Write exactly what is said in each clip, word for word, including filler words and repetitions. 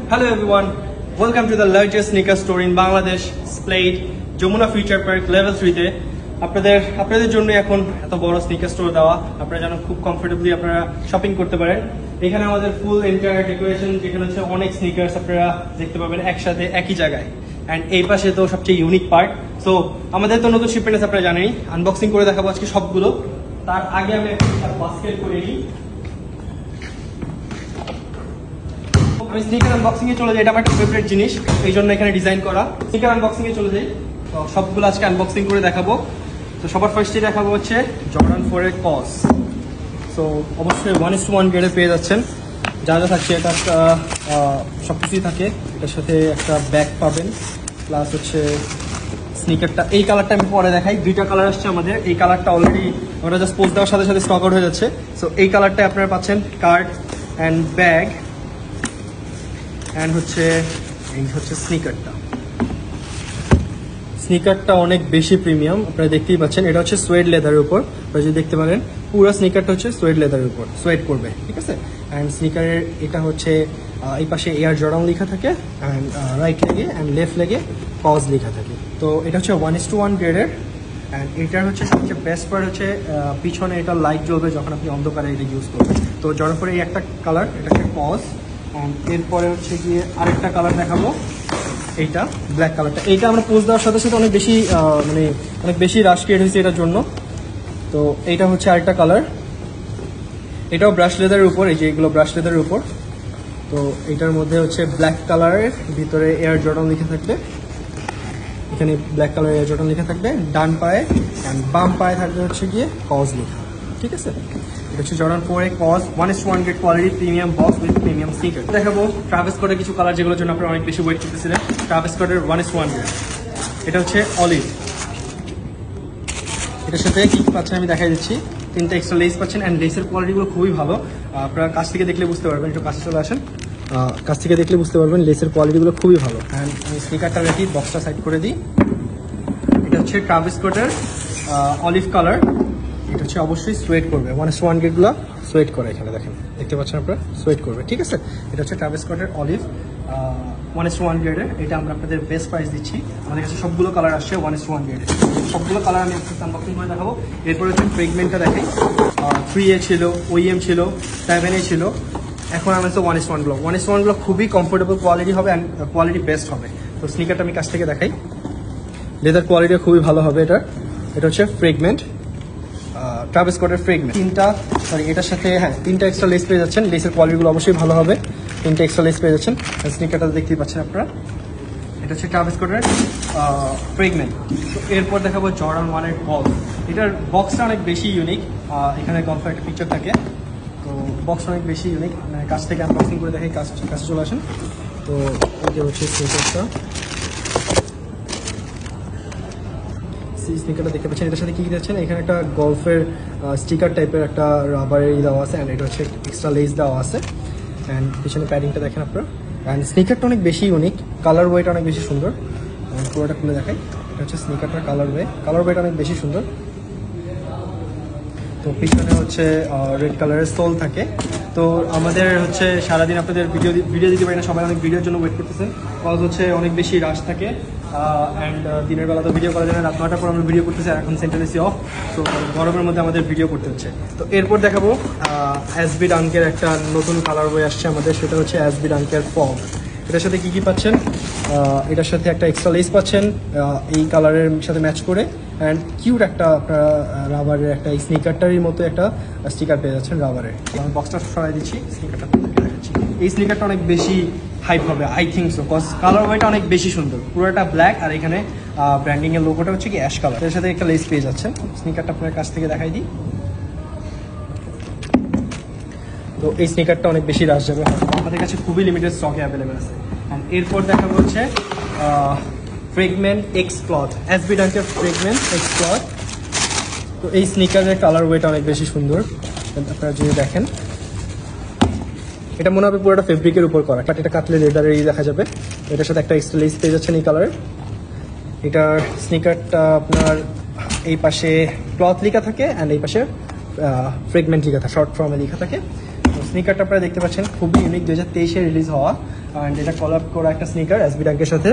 Hello everyone, welcome to the largest sneaker store in Bangladesh, Splade, Jamuna Future Park level three তে আপনাদের আপনাদের জন্য এখন এত বড় স্নিকার স্টোর দেওয়া আপনারা যেন খুব কমফোর্টেবলি আপনারা শপিং করতে পারেন। এখানে আমাদের ফুল এন্টায়ার ডেকোরেশন যেখানে হচ্ছে অনেক স্নিকার্স আপনারা দেখতে পাবেন একসাথে একই জায়গায়। অ্যান্ড এই পাশে তো সবচেয়ে ইউনিক পার্ট। সো আমাদের তো নতুন শিপমেন্ট আপনারা জানেনই, আনবক্সিং করে দেখাবো আজকে সবগুলো। তার আগে আমি একটা বাস্কেট করে নিই। আমি স্নিকার আনবক্সিং এ চলে যাই, এটা আমার একটা ফেভারিট জিনিস, এই জন্য এখানে ডিজাইন করা। স্নিকার আনবক্সিং এ চলে যাই, তো সবগুলো আজকে আনবক্সিং করে দেখাবো। তো সবার ফার্স্টে দেখাবো হচ্ছে জর্ডান ফোর এর কস। সো অবশ্যই ওয়ান ইস টু ওয়ান গ্রেডে পেয়ে যাচ্ছেন, যা যা থাকছে এটা সব কিছুই থাকে। এটার সাথে একটা ব্যাগ পাবেন, প্লাস হচ্ছে স্নিকারটা এই কালারটা আমি পরে দেখাই। দুইটা কালার আসছে আমাদের, এই কালারটা অলরেডি আমরা জাস্ট পোস্ট দেওয়ার সাথে সাথে স্টক আউট হয়ে যাচ্ছে। সো এই কালারটা আপনারা পাচ্ছেন, কার্ড অ্যান্ড ব্যাগ অ্যান্ড হচ্ছে এই হচ্ছে স্নিকারটা। স্নিকারটা অনেক বেশি প্রিমিয়াম, আপনারা দেখতেই পাচ্ছেন। এটা হচ্ছে সোয়েড লেদারের উপর, আপনারা যদি দেখতে পারেন পুরো স্নিকারটা হচ্ছে সোয়েড লেদারের উপর, সোয়েড করবে, ঠিক আছে। অ্যান্ড স্নিকারের এটা হচ্ছে এই পাশে এয়ার জর্ডান লেখা থাকে, অ্যান্ড রাইট লেগে অ্যান্ড লেফট লেগে কজ লেখা থাকে। তো এটা হচ্ছে ওয়ান ইস টু ওয়ান গ্রেডের। অ্যান্ড এটার হচ্ছে সবচেয়ে বেস্ট পার্ট হচ্ছে পিছনে এটা লাইট জ্বলবে যখন আপনি অন্ধকারে এটা ইউজ করবেন। তো জর্ডান ফোর এই একটা কালার, এটা হচ্ছে কজ। এরপরে হচ্ছে গিয়ে আরেকটা কালার দেখাবো, এইটা ব্ল্যাক কালারটা। এইটা আমরা পোস্ট দেওয়ার সাথে সাথে অনেক বেশি মানে অনেক বেশি রাশ ক্রিয়েট হয়েছে এটার জন্য। তো এইটা হচ্ছে আরেকটা কালার, এটাও ব্রাশ লেদারের উপর, এই যে এগুলো ব্রাশ লেদারের উপর। তো এইটার মধ্যে হচ্ছে ব্ল্যাক কালারের ভিতরে এয়ার জর্ডান লিখে থাকবে, এখানে ব্ল্যাক কালার এয়ার জর্ডান লিখে থাকবে ডান পায়ে, অ্যান্ড বাম পায়ে থাকবে হচ্ছে গিয়ে কজ লেখা, ঠিক আছে। এটা হচ্ছে জর্ডান ফোর এ কজ, one is to one grade quality premium box with premium sneaker. দেখাবো ট্রাভিস স্কটের কিছু কালার যেগুলোর জন্য আপনারা অনেক বেশি ওয়েট করতেছিলেন। ট্রাভিস স্কটের one is to one grade, এটা হচ্ছে অলিভ। এটার সাথে কি পাচ্ছেন আমি দেখাই দিচ্ছি, তিনটা এক্সট্রা লেস পাচ্ছেন, অ্যান্ড লেসের কোয়ালিটিগুলো খুবই ভালো। আপনারা কাছ থেকে দেখলে বুঝতে পারবেন, একটু কাছে চলে আসেন, কাছ থেকে দেখলে বুঝতে পারবেন লেসের কোয়ালিটিগুলো খুবই ভালো। অ্যান্ড আমি স্নিকারটা রেখি, বক্সটা সাইড করে দিই। এটা হচ্ছে ট্রাভিস স্কটের অলিভ কালার, এটা হচ্ছে অবশ্যই সোয়েট করবে, ওয়ান ইস ওয়ান গ্রেডগুলো সোয়েট করে, এখানে দেখেন দেখতে পাচ্ছেন আপনারা, সোয়েট করবে, ঠিক আছে। এটা হচ্ছে ট্রাভিস স্কটের অলিভ ওয়ান ইস ওয়ান গ্রেডের। এটা আমরা আপনাদের বেস্ট প্রাইস দিচ্ছি, আমাদের কাছে সবগুলো কালার আসছে ওয়ান ইস ওয়ান গ্রেডের, সবগুলো কালার আমি একটু আনবক্সিং করে দেখাবো। এরপরে হচ্ছে ফ্রেগমেন্টটা দেখাই, থ্রি এ ছিল, ওইএম ছিল, সেভেন এ ছিল, এখন আমি হচ্ছে ওয়ান ইস ওয়ানগুলো। ওয়ান ইস ওয়ানগুলো খুবই কমফোর্টেবল কোয়ালিটি হবে, অ্যান্ড কোয়ালিটি বেস্ট হবে। তো স্নিকারটা আমি কাছ থেকে দেখাই, লেদার কোয়ালিটি খুবই ভালো হবে এটার। এটা হচ্ছে ফ্রেগমেন্ট, ট্রাভিস স্কটের ফ্রেগমেন্ট। তিনটা সরি এটার সাথে হ্যাঁ তিনটা এক্সট্রা লেস পেয়ে যাচ্ছেন, লেসের কোয়ালিটিগুলো অবশ্যই ভালো হবে। তিনটা এক্সট্রা লেস পেয়ে যাচ্ছেন, স্নিকারটা দেখতেই পাচ্ছেন আপনারা। এটা হচ্ছে ট্রাভিস স্কটের ফ্রেগমেন্ট। তো এরপর দেখাবো জর্ডান ওয়ানের গল্ফ। এটার বক্সটা অনেক বেশি ইউনিক, এখানে গল্ফের একটা পিকচার থাকে, তো বক্স অনেক বেশি ইউনিক। মানে কাছ থেকে আনবক্সিং করে দেখাই, কাছ কাছে চলে আসেন। তো এটা হচ্ছে স্নিকারটা, স্নিকারটা দেখতে পাচ্ছেন। এটার সাথে কি কি দিচ্ছেন, এখানে একটা গল্ফের স্টিকার টাইপের একটা রাবারের ই দেওয়া আছে, অ্যান্ড এটা হচ্ছে এক্সট্রা লেস দেওয়া আছে। অ্যান্ড পিছনে প্যাডিংটা দেখেন আপনারা। অ্যান্ড স্নিকারটা অনেক বেশি ইউনিক, কালার ওয়েটা অনেক বেশি সুন্দর। পুরোটা খুলে দেখাই, এটা হচ্ছে স্নিকারটার কালার ওয়ে, কালার ওয়েটা অনেক বেশি সুন্দর। তো পিছনে হচ্ছে রেড কালারের সোল থাকে। তো আমাদের হচ্ছে সারাদিন আপনাদের ভিডিও ভিডিও দিতে পারি না, সবাই অনেক ভিডিওর জন্য ওয়েট করতেছেন, কজ হচ্ছে অনেক বেশি রাশ থাকে। অ্যান্ড দিনের বেলা তো ভিডিও করার জন্য রাত নটার পর আমরা ভিডিও করতেছি, আর এখন সেন্ট্রাল এসি অফ, তো গরমের মধ্যে আমাদের ভিডিও করতে হচ্ছে। তো এরপর দেখাবো এসবি ডাঙ্কের একটা নতুন কালার বই আসছে আমাদের, সেটা হচ্ছে এসবি ডাঙ্কের ফগ। এটার সাথে কি কি পাচ্ছেন, এটার সাথে একটা এক্সট্রা লেস পাচ্ছেন এই কালারের সাথে ম্যাচ করে, অ্যান্ড কিউট একটা আপনারা রাবারের একটা এই স্নিকারটারই মতো একটা স্টিকার পেয়ে যাচ্ছেন রাবারের। আমি বক্সটা সরাই দিচ্ছি, স্নিকারটা দেখাচ্ছি। এই স্নিকারটা অনেক বেশি হাইপ হবে, I think so, cause colour ওয়েটা অনেক বেশি সুন্দর, পুরোটা ব্ল্যাক, আর এখানে ব্র্যান্ডিং এর লোগোটা হচ্ছে কি অ্যাশ কালার, এর সাথে একটা লেস পেয়ে যাচ্ছেন। স্নিকারটা আপনার কাছ থেকে দেখাই দিই। তো এই স্নিকারটা অনেক বেশি রাশ যাবে, আমাদের কাছে খুবই লিমিটেড স্টকে অ্যাভেলেবেল আছে। অ্যান্ড এরপর দেখাবো হচ্ছে ফ্রেগমেন্ট এক্স ক্লথ, এসবি ডাঙ্কের ফ্রেগমেন্ট এক্স ক্লথ। তো এই স্নিকারের কালার ওয়েটা অনেক বেশি সুন্দর, আপনারা যদি দেখেন এটা মনে হবে পুরোটা ফেব্রিকের উপর করা, বাট এটা কাটলে লেদারেরই দেখা যাবে। এটার সাথে একটা এক্সট্রা লেস পেয়ে যাচ্ছেন এই কালারের। এটার স্নিকারটা আপনার এই পাশে ক্লথ লেখা থাকে, অ্যান্ড এই পাশে ফ্রেগমেন্ট লেখা থাকে, শর্ট ফর্মে লেখা থাকে। স্নিকারটা আপনারা দেখতে পাচ্ছেন খুবই ইউনিক, দুই হাজার তেইশে রিলিজ হওয়া, অ্যান্ড এটা কলাপ করা একটা স্নিকার এসবি ডাঙ্কের সাথে।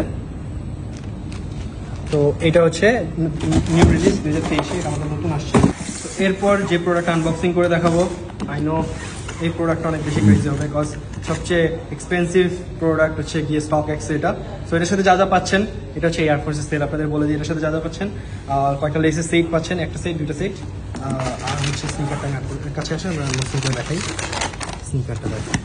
তো এটা হচ্ছে নিউ রিলিজ দুই হাজার তেইশে, এটা আমাদের নতুন আসছে। তো এরপর যে প্রোডাক্ট আনবক্সিং করে দেখাবো, আই নো এই প্রোডাক্টটা অনেক বেশি ক্রেজি হবে, বিকজ সবচেয়ে এক্সপেন্সিভ প্রোডাক্ট হচ্ছে গিয়ে স্টক এক্স এটা। সো এটার সাথে যা যা পাচ্ছেন, এটা হচ্ছে এয়ারফোর্সের সেট, আপনাদের বলে দিই এটার সাথে যা যা পাচ্ছেন। কয়েকটা লেসের সেট পাচ্ছেন, একটা সেট দুটো সেট, আর হচ্ছে স্নিকারটা কাছে আসে আমরা আনবক্সিং করে দেখাই। স্নিকারটা দেখাই,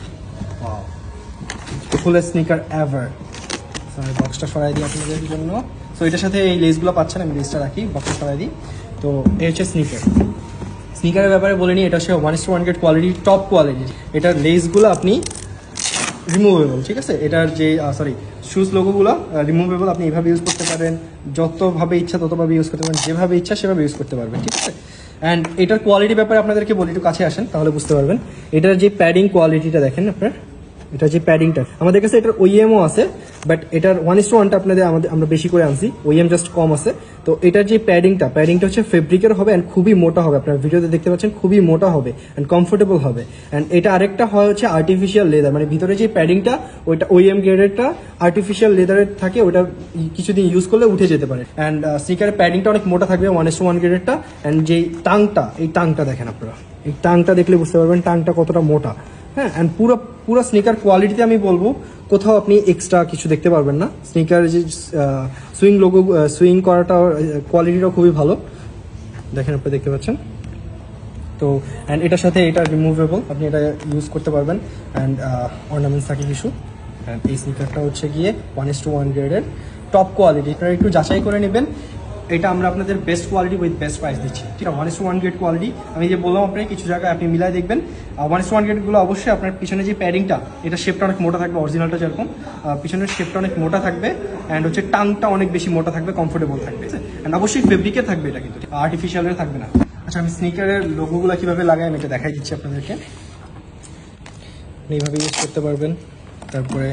ফুলের স্নিকার এভার। আমি বক্সটা সরাই দিই আপনাদের জন্য। সো এটার সাথে এই লেসগুলো পাচ্ছেন, আমি লেসটা রাখি, বক্সটা সরাই দিই। তো এই হচ্ছে স্নিকার। স্নিকারের ব্যাপারে বলে নিই, এটা হচ্ছে one is to one grade quality, top quality. এটার লেসগুলো আপনি রিমুভেবল, ঠিক আছে। এটার যে সরি শুজ লোগোগুলো রিমুভেবল, আপনি এভাবে ইউজ করতে পারেন, যতভাবে ইচ্ছা ততভাবে ইউজ করতে পারেন, যেভাবে ইচ্ছা সেভাবে ইউজ করতে পারবেন, ঠিক আছে। অ্যান্ড এটার কোয়ালিটি ব্যাপারে আপনাদেরকে বলি, একটু কাছে আসেন তাহলে বুঝতে পারবেন। এটার যে প্যাডিং কোয়ালিটিটা দেখেন আপনার, এটা যে প্যাডিংটা আমাদের কাছে, এটার ওইএমও আছে, বাট এটার ওয়ান ইস টু ওয়ানটা আপনাদের আমাদের আমরা বেশি করে আনছি, ওইএম জাস্ট কম আছে। তো এটার যে প্যাডিংটা প্যাডিংটা হচ্ছে ফেব্রিকের হবে অ্যান্ড খুবই মোটা হবে, আপনার ভিডিওতে দেখতে পাচ্ছেন খুবই মোটা হবে অ্যান্ড কমফোর্টেবল হবে। অ্যান্ড এটা আরেকটা হয় হচ্ছে আর্টিফিশিয়াল লেদার, মানে ভিতরে যে প্যাডিংটা ওইটা ওইএম গ্রেডেরটা আর্টিফিশিয়াল লেদারের থাকে, ওটা কিছুদিন ইউজ করলে উঠে যেতে পারে। অ্যান্ড স্নিকারের প্যাডিংটা অনেক মোটা থাকবে ওয়ান ইস টু ওয়ান গ্রেডেরটা। অ্যান্ড যেই টাংটা, এই টাংটা দেখেন আপনারা, এই টাংটা দেখলে বুঝতে পারবেন টাংটা কতটা মোটা। হ্যাঁ, অ্যান্ড পুরো পুরো স্নিকার কোয়ালিটিতে আমি বলবো কোথাও আপনি এক্সট্রা কিছু দেখতে পারবেন না। স্নিকার যে সুইং লোগো সুইং করাটা কোয়ালিটিটাও খুবই ভালো, দেখেন আপনি দেখতে পাচ্ছেন। তো অ্যান্ড এটার সাথে এটা রিমুভেবল, আপনি এটা ইউজ করতে পারবেন। অ্যান্ড অর্নামেন্টস থাকে কিছু। অ্যান্ড এই স্নিকারটা হচ্ছে গিয়ে one is to one grade top quality, আপনারা একটু যাচাই করে নেবেন। এটা আমরা আপনাদের best quality with best price দিচ্ছি, ঠিক আছে। One is to one grade quality, আমি যে বললাম আপনাকে কিছু জায়গায় আপনি মিলাই দেখবেন। ওয়ান ইস টু ওয়ান গ্রেডগুলো অবশ্যই আপনার পিছনে যে প্যাডিংটা, এটা শেপটা অনেক মোটা থাকবে, অরিজিনালটা যেরকম পিছনের শেপটা অনেক মোটা থাকবে, অ্যান্ড হচ্ছে টাংটা অনেক বেশি মোটা থাকবে, কমফোর্টেবল থাকবে, ঠিক আছে। অ্যান্ড অবশ্যই ফেব্রিকের থাকবে, এটা কিন্তু আর্টিফিশিয়ালের থাকবে না। আচ্ছা, আমি স্নিকারের লোগোগুলো কীভাবে লাগাই আমি এটা দেখাই দিচ্ছি আপনাদেরকে। এইভাবে ইউজ করতে পারবেন, তারপরে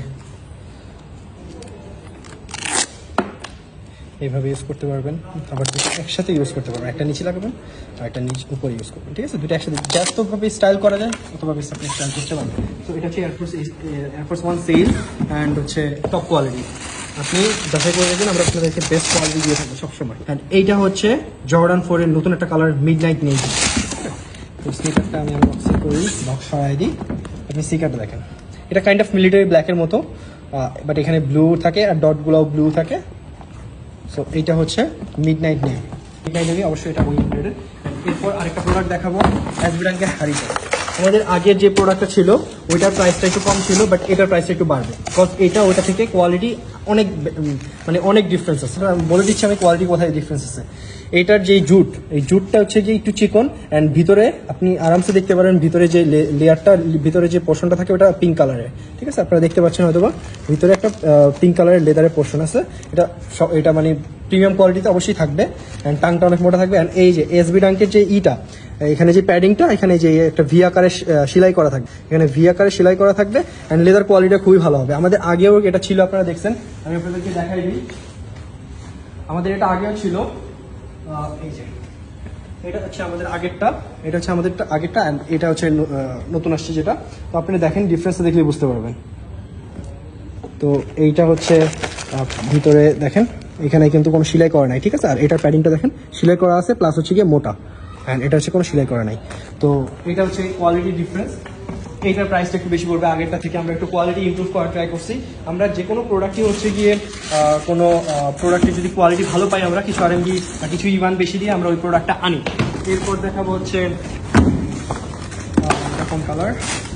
এইভাবে ইউজ করতে পারবেন, আবার দুটো একসাথে ইউজ করতে পারবেন, একটা নিচে লাগাবেন আর একটা নিচ উপরে ইউজ করবেন, ঠিক আছে। দুটো একসাথে যতভাবে স্টাইল করা যায় ততভাবে আপনি স্টাইল করতে পারবেন। তো এটা হচ্ছে Air Force Air Force one sale, and হচ্ছে টপ কোয়ালিটি, আপনি যাচাই করে দেখবেন, আমরা আপনাদেরকে বেস্ট কোয়ালিটি দিয়ে থাকবো সবসময়। অ্যান্ড এইটা হচ্ছে জর্ডান ফোর এর নতুন একটা কালার, মিড নাইট নেভি। তো স্নিকারটা আমি আনবক্সিং করি, বক্স সরাই দিই, আপনি স্নিকারটা দেখেন, এটা কাইন্ড অফ মিলিটারি ব্ল্যাকের মতো, বাট এখানে ব্লু থাকে আর ডটগুলোও ব্লু থাকে। সো এইটা হচ্ছে midnight navy, midnight navy অবশ্যই এটা ওই গ্রেডের। এরপর আরেকটা প্রোডাক্ট দেখাবো, এসবি ডাঙ্কের হারিটা। আমাদের আগের যে প্রোডাক্টটা ছিল ওইটার প্রাইসটা একটু কম ছিল, বাট এটার প্রাইসটা একটু বাড়বে, বিকজ এটা ওটা থেকে কোয়ালিটি অনেক মানে অনেক ডিফারেন্স আছে। বলে দিচ্ছি আমি কোয়ালিটি কোথায় ডিফারেন্স আছে। এটার যে জুট, এই জুটটা হচ্ছে যে একটু চিকন, অ্যান্ড ভিতরে আপনি আরামসে দেখতে পারেন ভিতরে যে লেয়ারটা, ভিতরে যে পোর্শনটা থাকে ওটা পিঙ্ক কালারের, ঠিক আছে। আপনারা দেখতে পাচ্ছেন হয়তো বা ভিতরে একটা পিঙ্ক কালারের লেদারের পোর্শন আছে। এটা এটা মানে প্রিমিয়াম কোয়ালিটিতে অবশ্যই থাকবে, অ্যান্ড টাংটা অনেক মোটা থাকবে। অ্যান্ড এই যে এসবি ডাঙ্কের যে ইটা, এখানে যে প্যাডিংটা, এখানে যে একটা ভি আকারে সেলাই করা থাকবে, এখানে ভি আকারে সেলাই করা থাকবে, অ্যান্ড লেদার কোয়ালিটিটা খুবই ভালো হবে। আমাদের আগেও এটা ছিল, আপনারা দেখছেন, আমি আপনাদেরকে দেখাই দিই। আমাদের এটা আগেও ছিল, এই যে এটা হচ্ছে আমাদের আগেরটা, এটা হচ্ছে আমাদের আগেরটা, অ্যান্ড এটা হচ্ছে নতুন আসছে যেটা। তো আপনি দেখেন ডিফারেন্সটা দেখলে বুঝতে পারবেন। তো এইটা হচ্ছে ভিতরে দেখেন, এখানে কিন্তু কোনো সেলাই করা নাই, ঠিক আছে। আর এটার প্যাডিংটা দেখেন সেলাই করা আছে, প্লাস হচ্ছে গিয়ে মোটা, অ্যান্ড এটা হচ্ছে কোনো সেলাই করা নাই। তো এটা হচ্ছে কোয়ালিটি ডিফারেন্স। এইটার প্রাইসটা একটু বেশি পড়বে আগেরটা থেকে, আমরা একটু কোয়ালিটি ইমপ্রুভ করার ট্রাই করছি। আমরা যে কোনো প্রোডাক্টই হচ্ছে গিয়ে কোনো প্রোডাক্টের যদি কোয়ালিটি ভালো পাই, আমরা কিছু আর এমবি কিছু ইভান বেশি দিয়ে আমরা ওই প্রোডাক্টটা আনি। এরপর দেখাবো হচ্ছে এরকম কালার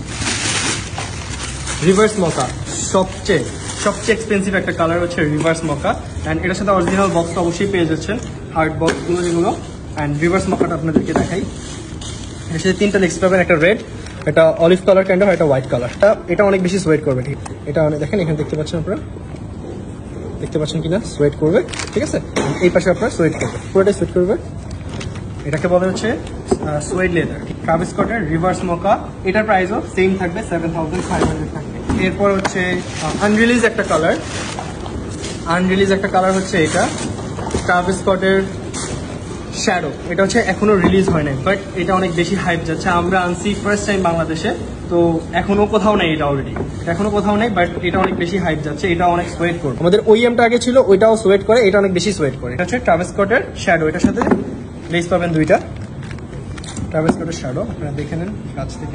রিভার্স মকা, সবচেয়ে সবচেয়ে এক্সপেন্সিভ একটা কালার হচ্ছে রিভার্স মকা। অ্যান্ড এটার সাথে অরিজিনাল বক্সটা অবশ্যই পেয়ে যাচ্ছেন, হার্ড বক্সগুলো যেগুলো। অ্যান্ড রিভার্স মকাটা আপনাদেরকে দেখাই, এর সাথে তিনটা লেগস পাবেন, একটা রেড, এটা অলিভ কালার কাইন্ড অফ, এটা হোয়াইট কালার। এটা অনেক বেশি সোয়েট করবে, ঠিক এটা অনেক দেখেন, এখানে দেখতে পাচ্ছেন আপনারা, দেখতে পাচ্ছেন কিনা, সোয়েট করবে, ঠিক আছে। এই পাশে আপনারা সোয়েট করবে, পুরোটাই সোয়েট করবে। এটাকে বলা হচ্ছে সোয়েড লেদার, ট্রাভিস স্কটের রিভার্স মকা। এটার প্রাইসও সেম থাকবে, সেভেন থাউজেন্ড ফাইভ হান্ড্রেড থাকবে। এরপর হচ্ছে আনরিলিজ একটা কালার, আনরিলিজ একটা কালার হচ্ছে এটা ট্রাভিস স্কটের শ্যাডো, এটা হচ্ছে এখনো রিলিজ হয় নাই, বাট এটা অনেক বেশি হাইপ যাচ্ছে। আমরা আনছি ফার্স্ট টাইম বাংলাদেশে, তো এখনো কোথাও নেই এটা অলরেডি, এখনো কোথাও নেই, বাট এটা অনেক বেশি হাইপ যাচ্ছে। এটা অনেক সোয়েট করবে। আমাদের ওইএমটা আগে ছিল, ওইটাও সোয়েট করে, এটা অনেক বেশি সোয়েট করে। এটা হচ্ছে ট্রাভিস স্কটের শ্যাডো, এটার সাথে লেস পাবেন দুইটা। ট্রাভিস স্কটের শ্যাডো আপনারা দেখে নেন কাছ থেকে।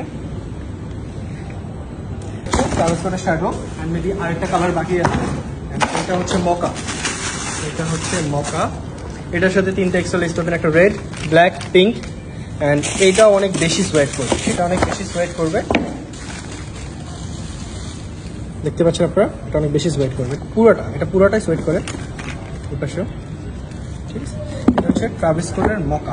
ট্রাভিস স্কটের শ্যাডো অ্যান্ড মেবি আরেকটা কালার বাকি আছে, এটা হচ্ছে মকা। এটা হচ্ছে মকা, এটার সাথে তিনটা এক্সট্রা লেস পাবেন, একটা রেড, ব্ল্যাক, পিঙ্ক, অ্যান্ড এইটা অনেক বেশি সোয়েট করবে, এটা অনেক বেশি সোয়েট করবে। দেখতে পাচ্ছেন আপনারা, এটা অনেক বেশি সোয়েট করবে পুরোটা, এটা পুরোটাই সোয়েট করে এই পাশেও, ঠিক আছে। এটা হচ্ছে ট্রাভিস স্কটের মকা।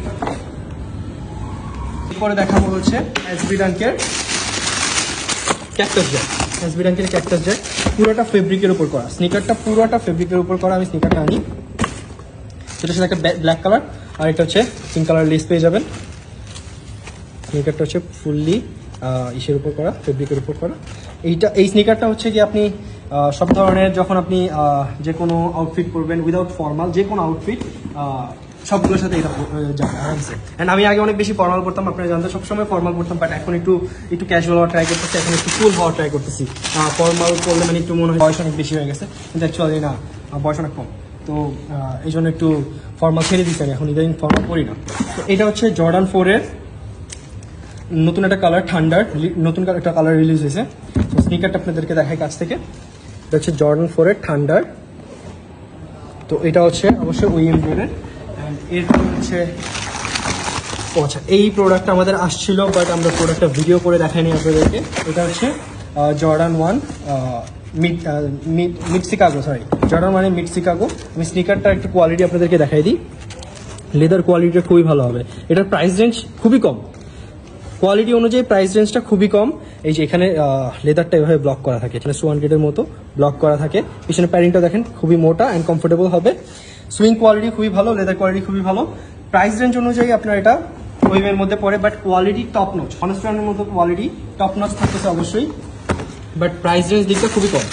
এরপরে দেখাবো হচ্ছে এসবি ডাঙ্কের ক্যাকটাস জ্যাক। এসবি ডাঙ্কের ক্যাকটাস জ্যাক পুরোটা ফেব্রিকের উপর করা, স্নিকারটা পুরোটা ফেব্রিকের উপর করা। আমি স্নিকারটা আনি, সেটার সাথে একটা ব্ল্যাক কালার, আর এটা হচ্ছে পিঙ্ক কালার লেস পেয়ে যাবেন। স্নিকারটা হচ্ছে ফুললি ইসের উপর করা, ফেব্রিকের উপর করা। এইটা এই স্নিকারটা হচ্ছে কি আপনি সব ধরনের, যখন আপনি যে কোনো আউটফিট করবেন উইদাউট ফর্মাল, যে কোনো আউটফিট সবগুলোর সাথে এটা যাবে আরামসে। অ্যান্ড আমি আগে অনেক বেশি ফর্মাল করতাম, আপনারা জানতে সবসময় ফর্মাল করতাম, বাট এখন একটু একটু ক্যাজুয়াল হওয়ার ট্রাই করতেছি, এখন একটু কুল হওয়ার ট্রাই করতেছি। ফর্মাল করলে মানে একটু মনে হয় বয়স অনেক বেশি হয়ে গেছে, কিন্তু অ্যাকচুয়ালি না, বয়স অনেক কম, তো এই জন্য একটু ফর্মাল ছেড়ে দিচ্ছি আমি, এখন ইদানিং ফর্মাল করি না। তো এটা হচ্ছে জর্ডান ফোরের নতুন একটা কালার, ঠান্ডার নতুন একটা কালার রিলিজ হয়েছে। তো স্নিকারটা আপনাদেরকে দেখাই কাছ থেকে। এটা হচ্ছে জর্ডান ফোরের ঠান্ডার, তো এটা হচ্ছে অবশ্যই ওইএম ব্র্যান্ডের। অ্যান্ড এরপর হচ্ছে ও আচ্ছা, এই প্রোডাক্টটা আমাদের আসছিল, বাট আমরা প্রোডাক্টটা ভিডিও করে দেখাইনি আপনাদেরকে। এটা হচ্ছে Jordan one mid mid mid Chicago, sorry Jordan ওয়ানের মিড শিকাগো। আমি স্নিকারটা একটু কোয়ালিটি আপনাদেরকে দেখাই দিই। লেদার কোয়ালিটিটা খুবই ভালো হবে, এটার প্রাইস রেঞ্জ খুবই কম, কোয়ালিটি অনুযায়ী প্রাইস রেঞ্জটা খুবই কম। এই যে এখানে লেদারটা এভাবে ব্লক করা থাকে, এখানে সোয়ান গেটের মতো ব্লক করা থাকে। পিছনে প্যাডিংটা দেখেন খুবই মোটা অ্যান্ড কমফোর্টেবল হবে। সুইং কোয়ালিটি খুবই ভালো, লেদার কোয়ালিটি খুবই ভালো। প্রাইস রেঞ্জ অনুযায়ী আপনার এটা ওইমের মধ্যে পড়ে, বাট কোয়ালিটি টপ নচ, কনস্ট্রানের মতো কোয়ালিটি টপ নচ থাকতেছে অবশ্যই, বাট প্রাইস রেঞ্জ দিকটা খুবই কম।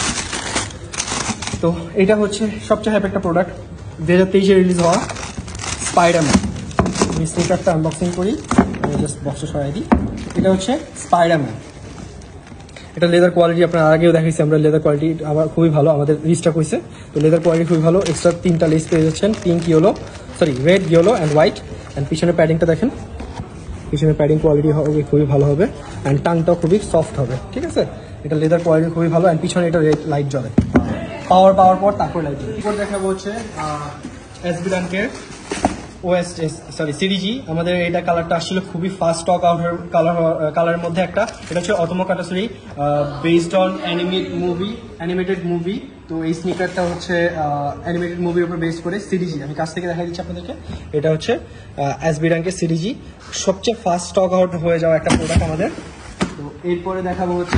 তো এটা হচ্ছে সবচেয়ে হ্যাপি একটা প্রোডাক্ট, দু হাজার তেইশে রিলিজ হওয়া স্পাইডারম্যান। আমি স্নিকারটা আনবক্সিং করি, আমি জাস্ট বক্সটা সরাই দিই। এটা হচ্ছে স্পাইডারম্যান, এটা লেদার কোয়ালিটি আপনার আগেও দেখাইছি আমরা, লেদার কোয়ালিটি আবার খুবই ভালো, আমাদের রিস্টক হয়েছে, তো লেদার কোয়ালিটি খুবই ভালো। এক্সট্রা তিনটা লেস পেয়ে যাচ্ছেন, pink, yellow, sorry red, yellow and white. And পিছনের প্যাডিংটা দেখেন, পিছনের প্যাডিং কোয়ালিটি হবে খুবই ভালো হবে, অ্যান্ড টাংটাও খুবই সফট হবে, ঠিক আছে। এটা লেদার কোয়ালিটি খুবই ভালো, অ্যান্ড পিছনে এটা রেড লাইট জ্বলে, পাওয়ার পাওয়ার পর তারপর লাইট জ্বলে। এরপর দেখাবো হচ্ছে এসবি ডাঙ্কের ওএস সরি সিডিজি। আমাদের এটা কালারটা আসছিল খুবই ফাস্ট স্টক আউট কালার কালারের মধ্যে একটা। এটা হচ্ছে Otomo Katsuhiro, based on animate movie animated movie. তো এই স্নিকারটা হচ্ছে অ্যানিমেটেড মুভির উপর বেস করে সিডিজি। আমি কাছ থেকে দেখা দিচ্ছি আপনাদেরকে, এটা হচ্ছে এসবি ডাঙ্কের সিডিজি, সবচেয়ে ফাস্ট স্টক আউট হয়ে যাওয়া একটা প্রোডাক্ট আমাদের। তো এরপরে দেখাবো হচ্ছে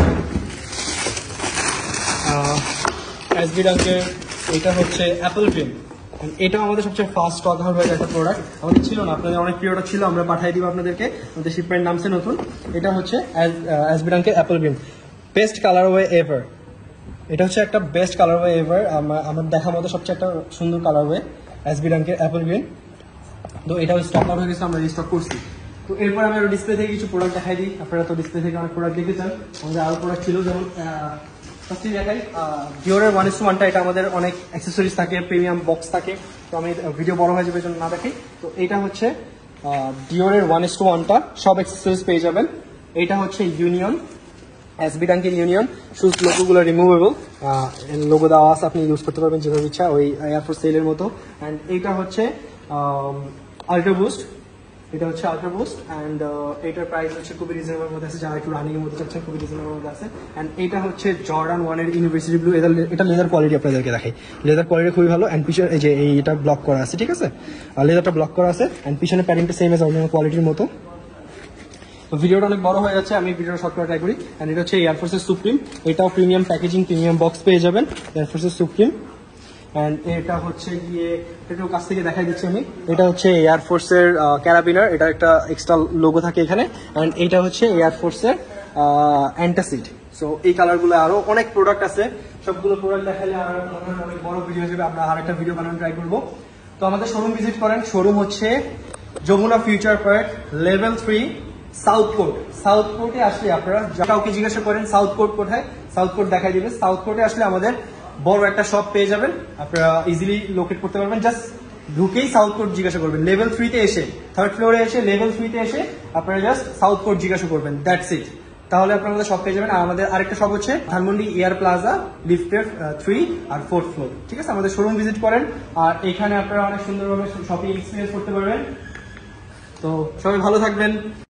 এসবি ডাঙ্কের, এটা হচ্ছে অ্যাপল পেন। এটাও আমাদের সবচেয়ে ফাস্ট স্টক আউট হয়ে একটা প্রোডাক্ট, আমাদের ছিল না, আপনাদের অনেক প্রিয়টা ছিল, আমরা পাঠিয়ে দিব আপনাদেরকে, আমাদের শিপমেন্ট নামছে নতুন। এটা হচ্ছে এসবি ডাঙ্কের apple pen, best colour way ever. এটা হচ্ছে একটা বেস্ট কালার ওয়ে এভার, আমার দেখার মতো সবচেয়ে একটা সুন্দর কালার ওয়ে এসবি ডাঙ্কের অ্যাপল পেন। তো এটাও স্টক আউট হয়ে গেছে, আমরা রিস্টক করছি। তো এরপর আমি আরো ডিসপ্লে থেকে কিছু প্রোডাক্ট দেখাই দিই, আপনারা তো ডিসপ্লে থেকে অনেক প্রোডাক্ট দেখেছেন, আমাদের আরো প্রোডাক্ট ছিল, যেমন ফার্স্টে দেখাই ডিওরের ওয়ান ইস টু ওয়ানটা। এটা আমাদের অনেক অ্যাক্সেসরিজ থাকে, প্রিমিয়াম বক্স থাকে, তো আমি ভিডিও বড় হয়ে যাবে জন্য না দেখি। তো এটা হচ্ছে ডিওরের ওয়ান ইস টু ওয়ানটা, সব অ্যাক্সেসরিজ পেয়ে যাবেন। এটা হচ্ছে ইউনিয়ন, এসবি ডাঙ্কের ইউনিয়ন, শুজ লোগোগুলো রিমুভেবল, লোগো দেওয়া আছে, আপনি ইউজ করতে পারবেন যেভাবে ইচ্ছা, ওই এয়ারফোর্স সেলের মতো। অ্যান্ড এইটা হচ্ছে আল্ট্রা বুস্ট, এটা হচ্ছে আল্ট্রা বুস্ট, অ্যান্ড এটার প্রাইস হচ্ছে খুবই রিজনেবল মধ্যে আছে, যারা একটু রানিং এর মধ্যে চাচ্ছেন খুবই রিজনেবল মধ্যে আছে। অ্যান্ড এটা হচ্ছে জর্ডান ওয়ানের ইউনিভার্সিটি ব্লু, এটা এটা লেদার কোয়ালিটি আপনাদেরকে দেখাই, লেদার কোয়ালিটি খুবই ভালো। অ্যান্ড পিছনে এই যে এইটা ব্লক করা আছে, ঠিক আছে, আর লেদারটা ব্লক করা আছে, অ্যান্ড পিছনে প্যাডিংটা সেম এজ অরিজিনাল কোয়ালিটির মতো। তো ভিডিওটা অনেক বড় হয়ে যাচ্ছে, আমি ভিডিওটা শর্ট করে ট্রাই করি। অ্যান্ড এটা হচ্ছে এয়ারফোর্সের সুপ্রিম, এটাও প্রিমিয়াম প্যাকেজিং, প্রিমিয়াম বক্স পেয়ে যাবেন এয়ারফোর্সের সুপ্রিম। অ্যান্ড এটা হচ্ছে গিয়ে একটু কাছ থেকে দেখাই দিচ্ছি আমি, এটা হচ্ছে এয়ারফোর্সের ক্যারাবিনার, এটা একটা এক্সট্রা লোগো থাকে এখানে। অ্যান্ড এটা হচ্ছে এয়ারফোর্সের অ্যান্টাসিড। সো এই কালারগুলো আরো অনেক প্রোডাক্ট আছে, সবগুলো প্রোডাক্ট দেখালে আর অনেক বড় ভিডিও হিসেবে আমরা আর একটা ভিডিও বানানো ট্রাই করবো। তো আমাদের শোরুম ভিজিট করেন। শোরুম হচ্ছে Jamuna future park level three south court. South কোর্টে আসলে আপনারা কাউকে জিজ্ঞাসা করেন সাউথ কোর্ট কোথায়, সাউথ কোর্ট দেখাই দিবে। সাউথ কোর্টে আসলে আমাদের বড় একটা শপ পেয়ে যাবেন, আপনারা ইজিলি লোকেট করতে পারবেন। জাস্ট ঢুকেই সাউথ কোর্ট জিজ্ঞাসা করবেন। লেভেল থ্রিতে এসে থার্ড ফ্লোরে এসে লেভেল থ্রিতে এসে আপনারা জাস্ট সাউথ কোর্ট জিজ্ঞাসা করবেন, দ্যাটস ইট। তাহলে আপনারা আমাদের শপ পেয়ে যাবেন। আর আমাদের আরেকটা শপ হচ্ছে ধানমন্ডি এয়ার প্লাজা লিফটের থ্রি আর ফোর্থ ফ্লোর। ঠিক আছে, আমাদের শোরুম ভিজিট করেন আর এখানে আপনারা অনেক সুন্দরভাবে শপিং এক্সপিরিয়েন্স করতে পারবেন। তো সবাই ভালো থাকবেন।